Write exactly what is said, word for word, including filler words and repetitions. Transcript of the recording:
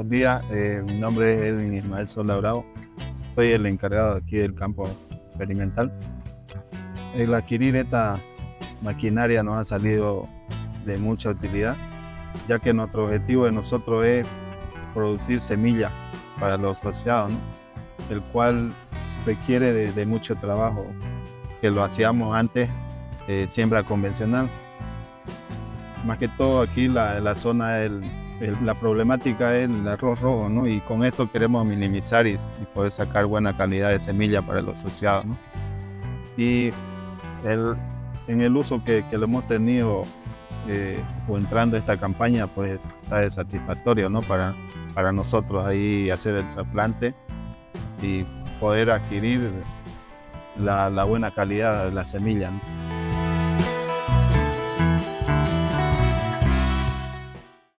buenos días. Eh, mi nombre es Edwin Ismael Sola Bravo. Soy el encargado aquí del campo experimental. El adquirir esta maquinaria nos ha salido de mucha utilidad, ya que nuestro objetivo de nosotros es producir semillas para los asociados, ¿no? El cual requiere de, de mucho trabajo, que lo hacíamos antes, eh, siembra convencional. Más que todo aquí la, la zona, el, el, la problemática es el arroz rojo, ¿no? Y con esto queremos minimizar y, y poder sacar buena calidad de semilla para los asociados, ¿no? Y el, en el uso que, que lo hemos tenido eh, o entrando a esta campaña, pues está satisfactorio, ¿no? Para, para nosotros ahí hacer el trasplante y poder adquirir la, la buena calidad de la semilla, ¿no?